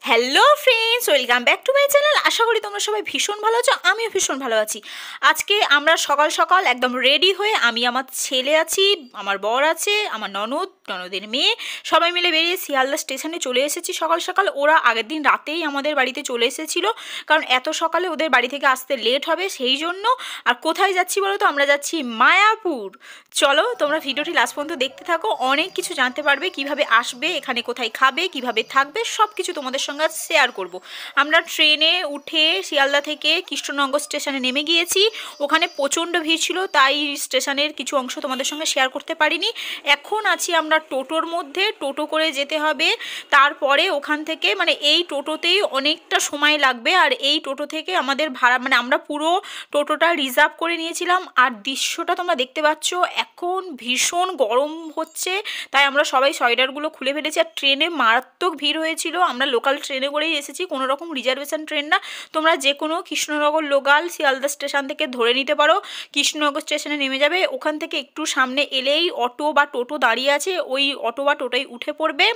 Hello friends, welcome back to my channel. আশা করি তোমরা সবাই ভীষণ ভালো আছো, আমিও ভীষণ ভালো আছি। আজকে আমরা সকাল সকাল একদম রেডি হয়ে আমি আমার ছেলে আছি, আমার বর আছে, আমার ননদের মেয়ে, সবাই মিলে বেরিয়ে শিয়ালদা স্টেশনে চলে এসেছি সকাল সকাল। ওরা আগের দিন রাতেই আমাদের বাড়িতে চলে এসেছিলো, কারণ এত সকালে ওদের বাড়ি থেকে আসতে লেট হবে সেই জন্য। আর কোথায় যাচ্ছি বলো তো? আমরা যাচ্ছি মায়াপুর। চলো তোমরা ভিডিওটি লাস্ট পর্যন্ত দেখতে থাকো, অনেক কিছু জানতে পারবে, কিভাবে আসবে, এখানে কোথায় খাবে, কিভাবে থাকবে, সব কিছু তোমাদের সঙ্গে শেয়ার করব। আমরা ট্রেনে উঠে শিয়ালদা থেকে কৃষ্ণনগর স্টেশনে নেমে গিয়েছি। ওখানে প্রচণ্ড ভিড় ছিল, তাই স্টেশনের কিছু অংশ তোমাদের সঙ্গে শেয়ার করতে পারিনি। এখন আছি আমরা টোটোর মধ্যে, টোটো করে যেতে হবে। তারপরে ওখান থেকে এই টোটোতেই অনেকটা সময় লাগবে। আর এই টোটো থেকে আমাদের ভাড়া আমরা পুরো টোটোটা রিজার্ভ করে নিয়েছিলাম। আর দৃশ্যটা তোমরা দেখতে পাচ্ছ, এখন ভীষণ গরম হচ্ছে, তাই আমরা সবাই সোয়েটারগুলো খুলে ফেলেছি। আর ট্রেনে মারাত্মক ভিড় হয়েছিল। আমরা লোকাল ট্রেনে করেই এসেছি, কোনো রকম রিজার্ভেশন ট্রেন না। তোমরা যে কোনো কৃষ্ণনগর লোকাল শিয়ালদা স্টেশন থেকে ধরে নিতে পারো। কৃষ্ণনগর স্টেশনে নেমে যাবে, ওখান থেকে একটু সামনে এলেই অটো বা টোটো দাঁড়িয়ে আছে, ওই অটো বা টোটোয় উঠে পড়বে।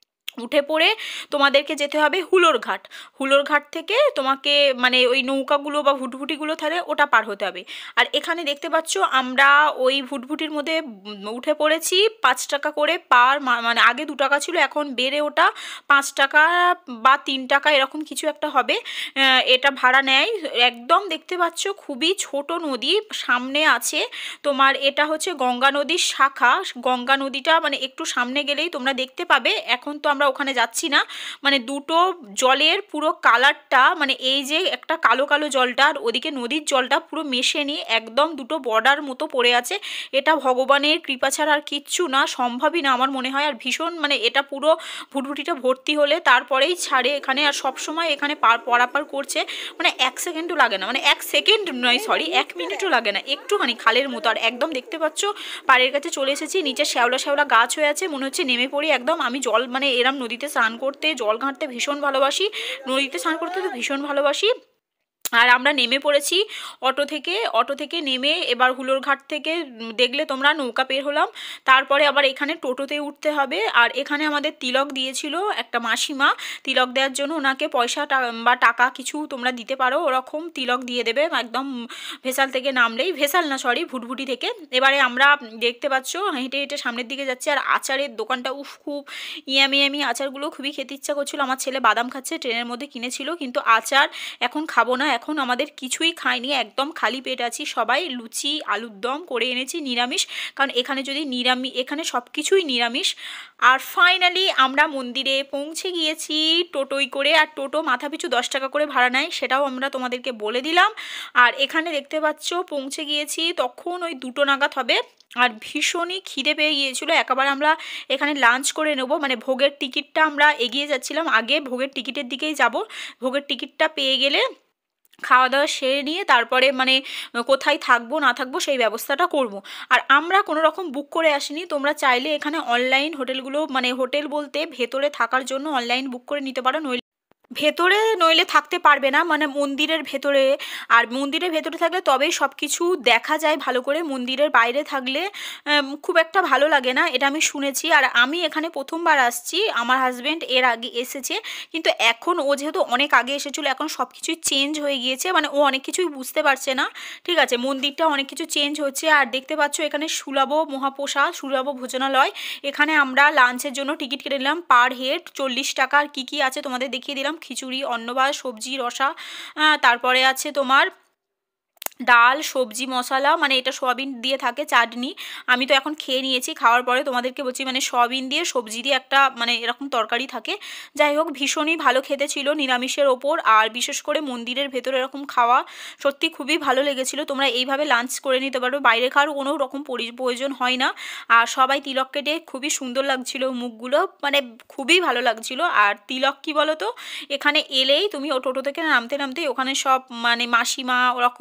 উঠে পড়ে তোমাদেরকে যেতে হবে হুলোরঘাট। হুলোরঘাট থেকে তোমাকে ওই নৌকাগুলো বা ভুটভুটিগুলো থাকে ওটা পার হতে হবে। আর এখানে দেখতে পাচ্ছ আমরা ওই ভুটভুটির মধ্যে উঠে পড়েছি। 5 টাকা করে পার, আগে 2 টাকা ছিল, এখন বেড়ে ওটা 5 টাকা বা 3 টাকা এরকম কিছু একটা হবে। এটা ভাড়া নেয়। একদম দেখতে পাচ্ছ খুবই ছোট নদী সামনে আছে তোমার। এটা হচ্ছে গঙ্গা নদীর শাখা। গঙ্গা নদীটা একটু সামনে গেলেই তোমরা দেখতে পাবে। এখন তো আমরা ওখানে যাচ্ছি না। দুটো জলের পুরো কালারটা এই যে একটা কালো কালো জলটা আর ওদিকে নদীর জলটা পুরো মেশে নিয়ে একদম দুটো বর্ডার মতো পড়ে আছে। এটা ভগবানের কৃপা ছাড়া আর কিচ্ছু না, সম্ভবই না আমার মনে হয়। আর ভীষণ এটা পুরো ভুটভুটিটা ভর্তি হলে তারপরেই ছাড়ে এখানে। আর সব সময় এখানে পারাপার করছে, 1 সেকেন্ডও লাগে না, 1 সেকেন্ড নয় সরি 1 মিনিটও লাগে না, একটুখানি খালের মতো। আর একদম দেখতে পাচ্ছ পাড়ের কাছে চলে এসেছি। নিচে শ্যাওলা শ্যাওলা গাছ হয়ে আছে, মনে হচ্ছে নেমে পড়ি একদম। আমি জল এরম নদীতে স্নান করতে, জল ঘাঁটতে ভীষণ ভালোবাসি, নদীতে স্নান করতে তো ভীষণ ভালোবাসি। আর আমরা নেমে পড়েছি অটো থেকে নেমে এবার হুলোরঘাট থেকে দেখলে তোমরা নৌকা পের হলাম। তারপরে আবার এখানে টোটোতে উঠতে হবে। আর এখানে আমাদের তিলক দিয়েছিল একটা মাসিমা, তিলক দেওয়ার জন্য ওনাকে পয়সা বা টাকা কিছু তোমরা দিতে পারো, ওরকম তিলক দিয়ে দেবে একদম ভেসাল থেকে নামলেই, ভেসাল না সরি ভুটভুটি থেকে। এবারে আমরা দেখতে পাচ্ছ হেঁটে হেঁটে সামনের দিকে যাচ্ছি। আর আচারের দোকানটা খুব ইয়ামি আচারগুলো খুবই খেতে ইচ্ছা করছিল। আমার ছেলে বাদাম খাচ্ছে, ট্রেনের মধ্যে কিনেছিল, কিন্তু আচার এখন খাবো না। এখন আমাদের কিছুই খাইনি, একদম খালি পেট আছি সবাই। লুচি আলুর দম করে এনেছি নিরামিষ, কারণ এখানে এখানে সব কিছুই নিরামিষ। আর ফাইনালি আমরা মন্দিরে পৌঁছে গিয়েছি টোটোই করে। আর টোটো মাথাপিছু 10 টাকা করে ভাড়া নেয়, সেটাও আমরা তোমাদেরকে বলে দিলাম। আর এখানে দেখতে পাচ্ছ পৌঁছে গিয়েছি তখন ওই 2টো নাগাদ হবে। আর ভীষণই খিদে পেয়ে গিয়েছিল, একেবারে আমরা এখানে লাঞ্চ করে নেব। ভোগের টিকিটটা আমরা এগিয়ে যাচ্ছিলাম, আগে ভোগের টিকিটের দিকেই যাব। ভোগের টিকিটটা পেয়ে গেলে খাওয়া দাওয়া সেরে নিয়ে তারপরে কোথায় থাকবো না থাকবো সেই ব্যবস্থাটা করব। আর আমরা কোনো রকম বুক করে আসিনি, তোমরা চাইলে এখানে অনলাইন হোটেলগুলো হোটেল বলতে ভেতরে থাকার জন্য অনলাইন বুক করে নিতে পারো, ভেতরে নইলে থাকতে পারবে না, মন্দিরের ভেতরে। আর মন্দিরের ভেতরে থাকলে তবেই সব কিছু দেখা যায় ভালো করে, মন্দিরের বাইরে থাকলে খুব একটা ভালো লাগে না, এটা আমি শুনেছি। আর আমি এখানে প্রথমবার আসছি, আমার হাজব্যান্ড এর আগে এসেছে, কিন্তু এখন ও যেহেতু অনেক আগে এসেছিলো, এখন সব কিছুই চেঞ্জ হয়ে গিয়েছে, ও অনেক কিছুই বুঝতে পারছে না। ঠিক আছে, মন্দিরটা অনেক কিছু চেঞ্জ হচ্ছে। আর দেখতে পাচ্ছ এখানে সুলভ মহাপ্রসাদ, সুলভ ভোজনালয়। এখানে আমরা লাঞ্চের জন্য টিকিট কেটে নিলাম পার হেড 40 টাকা। আর কী কী আছে তোমাদের দেখিয়ে দিলাম, খিচুড়ি, অন্নভাত, সবজি রসা, তারপরে আছে তোমার ডাল, সবজি, মশলা, এটা সয়াবিন দিয়ে থাকে, চাটনি। আমি তো এখন খেয়ে নিয়েছি, খাওয়ার পরে তোমাদেরকে বলছি সয়াবিন দিয়ে সবজি দিয়ে একটা এরকম তরকারি থাকে। যাই হোক ভীষণই ভালো খেতে ছিল নিরামিষের ওপর। আর বিশেষ করে মন্দিরের ভেতরে এরকম খাওয়া সত্যি খুবই ভালো লেগেছিল। তোমরা এইভাবে লাঞ্চ করে নিতে পারো, বাইরে খাওয়ার কোনো রকম প্রয়োজন হয় না। আর সবাই তিলক কেটে খুবই সুন্দর লাগছিল মুখগুলো, খুবই ভালো লাগছিল। আর তিলক কি বলো তো, এখানে এলেই তুমি ও টোটো থেকে নামতে নামতেই ওখানে সব মাসিমা ওরকম থাকে,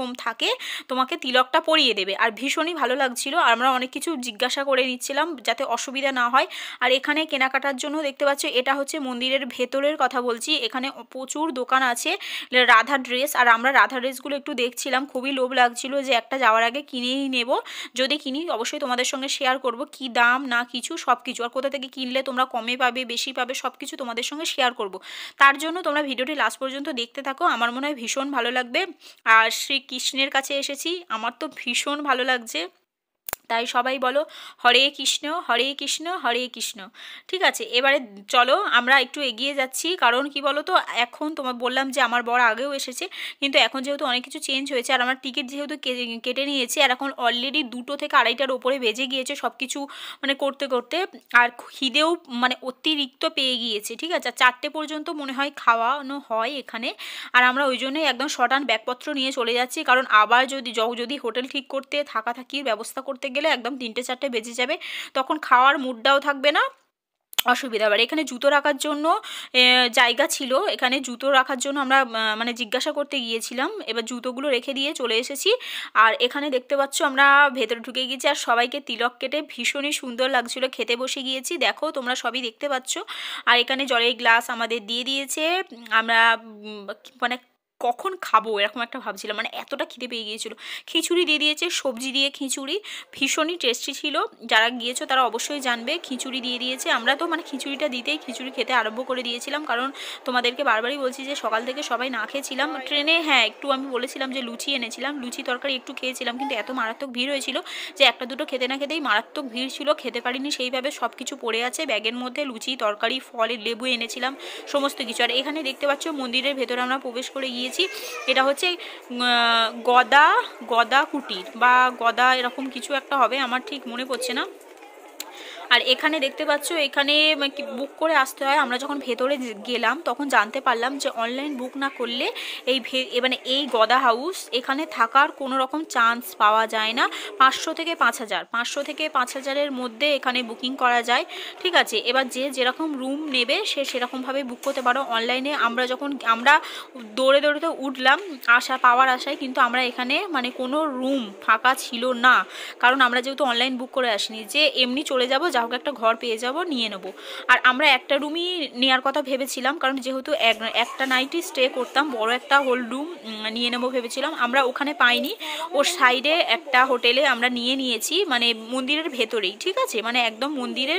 আগে তোমাকে তিলকটা পরিয়ে দেবে। আর ভীষণই ভালো লাগছিল, আর আমরা অনেক কিছু জিজ্ঞাসা করে নিচ্ছিলাম যাতে অসুবিধা না হয়। আর এখানে কেনাকাটার জন্য দেখতে পাচ্ছ, এটা হচ্ছে মন্দিরের ভেতরের কথা বলছি, এখানে প্রচুর দোকান আছে রাধা ড্রেস। আর আমরা রাধা ড্রেসগুলো একটু দেখছিলাম, খুবই লোভ লাগছিল যে একটা যাওয়ার আগে কিনেই নেব। যদি কিনি অবশ্যই তোমাদের সঙ্গে শেয়ার করব কি দাম না কিছু সব কিছু, আর কোথা থেকে কিনলে তোমরা কমে পাবে বেশি পাবে সব কিছু তোমাদের সঙ্গে শেয়ার করব। তার জন্য তোমরা ভিডিওটি লাস্ট পর্যন্ত দেখতে থাকো, আমার মনে হয় ভীষণ ভালো লাগবে। আর শ্রীকৃষ্ণের কাছে এসেছি, আমার তো ভীষণ ভালো লাগছে, তাই সবাই বলো হরে কৃষ্ণ হরে কৃষ্ণ হরে কৃষ্ণ। ঠিক আছে, এবারে চলো আমরা একটু এগিয়ে যাচ্ছি, কারণ কি বলো তো এখন তোমার বললাম যে আমার বর আগেও এসেছে, কিন্তু এখন যেহেতু অনেক কিছু চেঞ্জ হয়েছে আর আমার টিকিট যেহেতু কেটে নিয়েছে, আর এখন অলরেডি 2টো থেকে 2:30টার ওপরে বেজে গিয়েছে সব কিছু মানে করতে করতে, আর খিদেও মানে অতিরিক্ত পেয়ে গিয়েছে। ঠিক আছে, 4টে পর্যন্ত মনে হয় খাওয়ানো হয় এখানে, আর আমরা ওই জন্যই একদম শর্ট ব্যাগপত্র নিয়ে চলে যাচ্ছি, কারণ আবার যদি হোটেল ঠিক করতে থাকার ব্যবস্থা করতে গেলে একদম 3টে 4টে বেজে যাবে, তখন খাওয়ার মুডটাও থাকবে না, অসুবিধা। আবার এখানে জুতো রাখার জন্য জায়গা ছিল, এখানে জুতো রাখার জন্য আমরা মানে জিজ্ঞাসা করতে গিয়েছিলাম, এবার জুতোগুলো রেখে দিয়ে চলে এসেছি। আর এখানে দেখতে পাচ্ছ আমরা ভেতরে ঢুকে গিয়েছি, আর সবাইকে তিলক কেটে ভীষণই সুন্দর লাগছিল, খেতে বসে গিয়েছি, দেখো তোমরা সবই দেখতে পাচ্ছ। আর এখানে জলের গ্লাস আমাদের দিয়ে দিয়েছে, আমরা মানে কখন খাবো এরকম একটা ভাবছিলাম, মানে এতটা খিদে পেয়ে গিয়েছিল। খিচুড়ি দিয়ে দিয়েছে, সবজি দিয়ে খিচুড়ি, ভীষণই টেস্টি ছিল, যারা গিয়েছো তারা অবশ্যই জানবে। খিচুড়ি দিয়ে দিয়েছে, আমরা তো মানে খিচুড়িটা দিতেই খিচুড়ি খেতে আরম্ভ করে দিয়েছিলাম, কারণ তোমাদেরকে বারবারই বলছি যে সকাল থেকে সবাই না খেয়েছিলাম ট্রেনে। হ্যাঁ, একটু আমি বলেছিলাম যে লুচি এনেছিলাম, লুচি তরকারি একটু খেয়েছিলাম, কিন্তু এত মারাত্মক ভিড় হয়েছিল যে একটা দুটো খেতে না খেতেই মারাত্মক ভিড় ছিল, খেতে পারিনি সেইভাবে, সব কিছু পড়ে আছে ব্যাগের মধ্যে, লুচি তরকারি ফল লেবু এনেছিলাম সমস্ত কিছু। আর এখানে দেখতে পাচ্ছ মন্দিরের ভেতরে আমরা প্রবেশ করে গিয়েছি, এটা হচ্ছে গদা কুটির বা গদা এরকম কিছু একটা হবে, আমার ঠিক মনে পড়ছে না। আর এখানে দেখতে পাচ্ছ এখানে বুক করে আসতে হয়, আমরা যখন ভেতরে গেলাম তখন জানতে পারলাম যে অনলাইন বুক না করলে মানে এই গদা হাউস এখানে থাকার কোনো রকম চান্স পাওয়া যায় না। 500 থেকে 5000 মধ্যে এখানে বুকিং করা যায়। ঠিক আছে, এবার যে যেরকম রুম নেবে সে সেরকমভাবে বুক করতে পারো অনলাইনে। আমরা দৌড়ে তো উঠলাম পাওয়ার আশায়, কিন্তু আমরা এখানে মানে কোনো রুম ফাঁকা ছিল না, কারণ আমরা যেহেতু অনলাইন বুক করে আসিনি, যে এমনি চলে যাব যা হোক একটা ঘর পেয়ে যাব নিয়ে নেবো। আর আমরা একটা রুমই নেওয়ার কথা ভেবেছিলাম, কারণ যেহেতু একটা নাইটই স্টে করতাম, বড় একটা হোল রুম নিয়ে নেবো ভেবেছিলাম, আমরা ওখানে পাইনি, ওর সাইডে একটা হোটেলে আমরা নিয়েছি, মানে মন্দিরের ভেতরেই। ঠিক আছে, মানে একদম মন্দিরের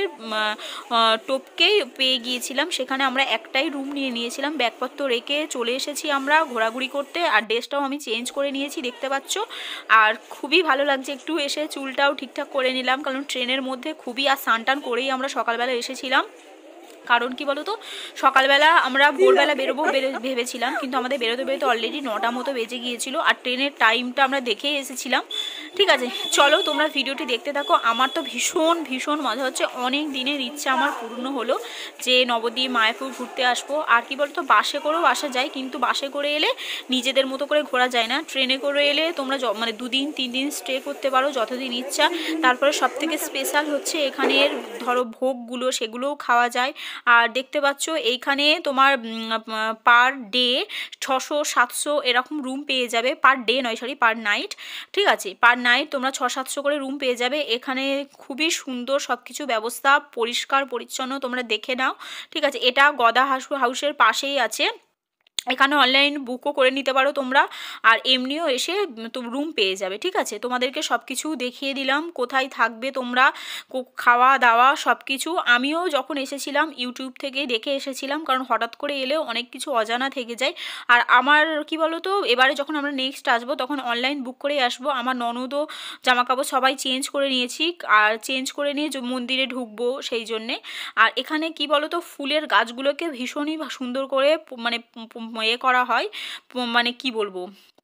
টপকেই পেয়ে গিয়েছিলাম, সেখানে আমরা একটাই রুম নিয়েছিলাম, ব্যাগপত্র রেখে চলে এসেছি আমরা ঘোরাঘুরি করতে। আর ড্রেসটাও আমি চেঞ্জ করে নিয়েছি দেখতে পাচ্ছ, আর খুবই ভালো লাগছে, একটু এসে চুলটাও ঠিকঠাক করে নিলাম, কারণ ট্রেনের মধ্যে খুবই, আর স্নান করেই আমরা সকালবেলা এসেছিলাম। কারণ কি বলতো, সকালবেলা আমরা ভোরবেলা বেরোবো ভেবেছিলাম, কিন্তু আমাদের বেরোতে অলরেডি 9টা মতো বেজে গিয়েছিল, আর ট্রেনের টাইমটা আমরা দেখেই এসেছিলাম। ঠিক আছে, চলো তোমরা ভিডিওটি দেখতে থাকো, আমার তো ভীষণ মজা হচ্ছে, অনেক দিনের ইচ্ছা আমার পূর্ণ হলো যে নবদ্বীপ মায়াপুর ঘুরতে আসবো। আর কি বলতো, বাসে করেও আসা যায়, কিন্তু বাসে করে এলে নিজেদের মতো করে ঘোরা যায় না, ট্রেনে করে এলে তোমরা মানে 2-3 দিন স্টে করতে পারো যতদিন ইচ্ছা। তারপরে সবথেকে স্পেশাল হচ্ছে এখানের ধরো ভোগগুলো, সেগুলোও খাওয়া যায়। আর দেখতে পাচ্ছ এইখানে তোমার পার ডে 600-700 এরকম রুম পেয়ে যাবে, পার ডে নয় সরি পার নাইট। ঠিক আছে, পার নাইট তোমরা 600-700 করে রুম পেয়ে যাবে। এখানে খুবই সুন্দর সব কিছু ব্যবস্থা, পরিষ্কার পরিচ্ছন্ন, তোমরা দেখে নাও। ঠিক আছে, এটা গদা হাউসের পাশেই আছে, এখানে অনলাইন বুকও করে নিতে পারো তোমরা, আর এমনিও এসে রুম পেয়ে যাবে। ঠিক আছে, তোমাদেরকে সব কিছু দেখিয়ে দিলাম, কোথায় থাকবে তোমরা, খাওয়া দাওয়া সব কিছু। আমিও যখন এসেছিলাম ইউটিউব থেকে দেখে এসেছিলাম, কারণ হঠাৎ করে এলেও অনেক কিছু অজানা থেকে যায়। আর আমার কি বলো তো, এবারে যখন আমরা নেক্সট আসবো তখন অনলাইন বুক করেই আসবো। আমার ননদও জামাকাপড় সবাই চেঞ্জ করে নিয়েছি, আর চেঞ্জ করে নিয়ে মন্দিরে ঢুকবো সেই জন্যে। আর এখানে কি বলো তো, ফুলের গাছগুলোকে ভীষণই সুন্দর করে মানে করা হয়, মানে কি বলবো,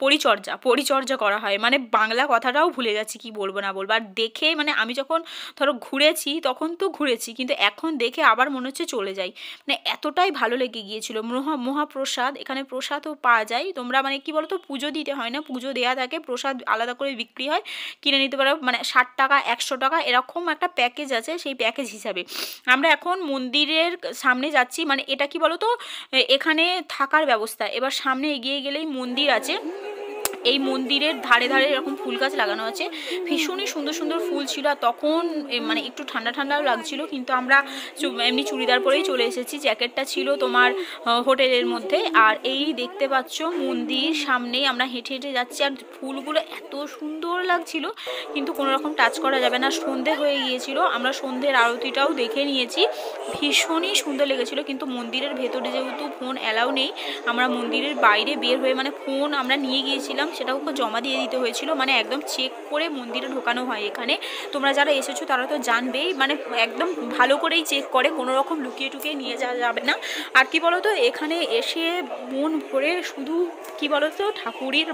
পরিচর্যা করা হয়, মানে বাংলা কথাটাও ভুলে যাচ্ছি কি বলবো না বলবো। আর দেখে মানে আমি যখন ধরো ঘুরেছি তখন তো ঘুরেছি, কিন্তু এখন দেখে আবার মনে হচ্ছে চলে যাই, মানে এতটাই ভালো লেগে গিয়েছিল। মহাপ্রসাদ, এখানে প্রসাদও পাওয়া যায়, তোমরা মানে কি বলতো পুজো দিতে হয় না, পুজো দেওয়া থাকে, প্রসাদ আলাদা করে বিক্রি হয়, কিনে নিতে পারো, মানে 60 টাকা 100 টাকা এরকম একটা প্যাকেজ আছে, সেই প্যাকেজ হিসাবে। আমরা এখন মন্দিরের সামনে যাচ্ছি, মানে এটা কি বলতো এখানে থাকার ব্যবস্থা। এবার সামনে এগিয়ে গেলেই মন্দির আছে, এই মন্দিরের ধারে ধারে এরকম ফুল গাছ লাগানো আছে, ভীষণই সুন্দর সুন্দর ফুল ছিল। আর তখন মানে একটু ঠান্ডা ঠান্ডাও লাগছিল, কিন্তু আমরা এমনি চুড়িদার পরেই চলে এসেছি। জ্যাকেটটা ছিল তোমার হোটেলের মধ্যে। আর এই দেখতে পাচ্ছ মন্দির সামনেই আমরা হেঁটে হেঁটে যাচ্ছি, আর ফুলগুলো এত সুন্দর লাগছিল, কিন্তু কোনো রকম টাচ করা যাবে না, সন্ধে হয়ে গিয়েছিল। আমরা সন্ধ্যের আরতিটাও দেখে নিয়েছি, ভীষণই সুন্দর লেগেছিল। কিন্তু মন্দিরের ভেতরে যেহেতু ফোন অ্যালাউ নেই, আমরা মন্দিরের বাইরে বের হয়ে মানে ফোন আমরা নিয়ে গিয়েছিলাম, সেটাও জমা দিয়ে দিতে হয়েছিল। মানে একদম চেক করে মন্দিরে ঢোকানো হয় এখানে। তোমরা যারা এসেছো তারা তো জানবেই, মানে একদম ভালো করেই চেক করে, কোনো রকম লুকিয়ে টুকিয়ে নিয়ে যাওয়া যাবে না। আর কি বলতো, এখানে এসে মন ভরে শুধু কি বলতো ঠাকুরের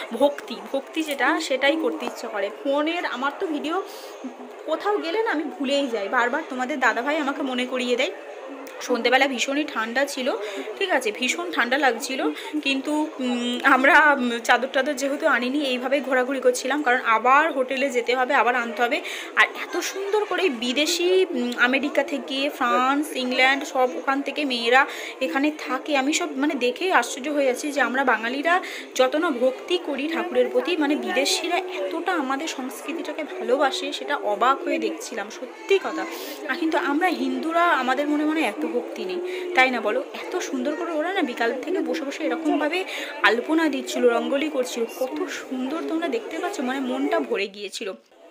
ভক্তি সেটাই করতে ইচ্ছা করে। ফোনের আমার তো ভিডিও কোথাও গেলে না আমি ভুলেই যাই, বারবার তোমাদের দাদাভাই আমাকে মনে করিয়ে দেয়। সন্ধেবেলা ভীষণই ঠান্ডা ছিল, ঠিক আছে, ভীষণ ঠান্ডা লাগছিল, কিন্তু আমরা চাদর টাদর যেহেতু আনিনি, এইভাবে ঘোরাঘুরি করছিলাম, কারণ আবার হোটেলে যেতে হবে, আবার আনতে হবে। আর এত সুন্দর করে বিদেশি আমেরিকা থেকে, ফ্রান্স, ইংল্যান্ড, সব ওখান থেকে মেয়েরা এখানে থাকে। আমি সব মানে দেখে আশ্চর্য হয়ে যাচ্ছি যে আমরা বাঙালিরা যত না ভক্তি করি ঠাকুরের প্রতি, মানে বিদেশিরা এতটা আমাদের সংস্কৃতিটাকে ভালোবাসে, সেটা অবাক হয়ে দেখছিলাম, সত্যি কথা। আর কিন্তু আমরা হিন্দুরা আমাদের মনে মনে এত ভক্তি নেই, তাই না বলো? এত সুন্দর করে ওরা না বিকাল থেকে বসে বসে এরকমভাবে আলপনা দিচ্ছিল, রঙ্গোলি করছিল, কত সুন্দর তোমরা দেখতে পাচ্ছ, মানে মনটা ভরে গিয়েছিল।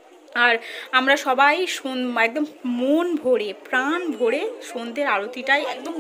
আর আমরা সবাই একদম মন ভরে প্রাণ ভরে সন্ধ্যের আরতিটাই একদম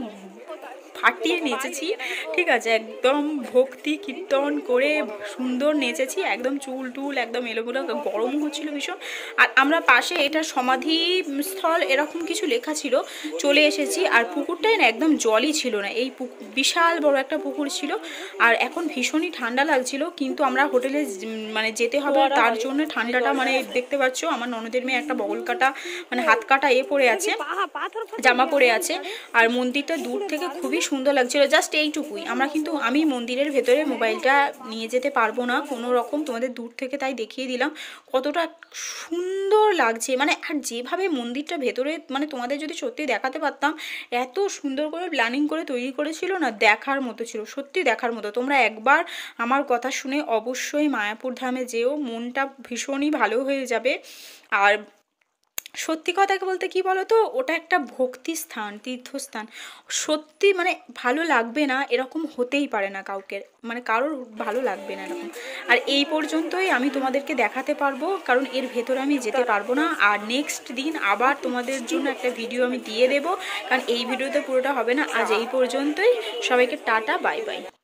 ফাটিয়ে নেচেছি, ঠিক আছে, একদম ভক্তি কীর্তন করে সুন্দর নেচেছি, একদম চুল টুল একদম এলোমেলো, গরমও হচ্ছিল ভীষণ। আর আমরা পাশে এটা সমাধি স্থল এরকম কিছু লেখা ছিল, চলে এসেছি। আর পুকুরটাই না একদম জলই ছিল না, এই বিশাল বড় একটা পুকুর ছিল। আর এখন ভীষণই ঠান্ডা লাগছিল, কিন্তু আমরা হোটেলে মানে যেতে হবে, তার জন্য ঠান্ডাটা মানে দেখতে পাচ্ছ আমার ননদের মেয়ে একটা বগল কাটা মানে হাত কাটা পরে আছে, জামা পরে আছে। আর মন্দিরটা দূর থেকে খুবই সুন্দর লাগছিল, জাস্ট এইটুকুই। আমি মন্দিরের ভেতরে মোবাইলটা নিয়ে যেতে পারবো না কোনো রকম, তোমাদের দূর থেকে তাই দেখিয়ে দিলাম কতটা সুন্দর লাগছে। মানে আর যেভাবে মন্দিরটা ভেতরে মানে তোমাদের যদি সত্যি দেখাতে পারতাম, এত সুন্দর করে প্ল্যানিং করে তৈরি করেছিল না, দেখার মতো ছিল, সত্যি দেখার মতো। তোমরা একবার আমার কথা শুনে অবশ্যই মায়াপুর ধামে যেও, মনটা ভীষণই ভালো হয়ে যাবে। আর সত্যি কথা বলতে কি বলো তো, ওটা একটা ভক্তি স্থান, তীর্থস্থান, সত্যি মানে ভালো লাগবে না এরকম হতেই পারে না কাউকে, মানে কারোর ভালো লাগবে না এরকম। আর এই পর্যন্তই আমি তোমাদেরকে দেখাতে পারবো, কারণ এর ভেতরে আমি যেতে পারবো না। আর নেক্সট দিন আবার তোমাদের জন্য একটা ভিডিও আমি দিয়ে দেবো, কারণ এই ভিডিওতে পুরোটা হবে না। আজ এই পর্যন্তই, সবাইকে টাটা, বাই বাই।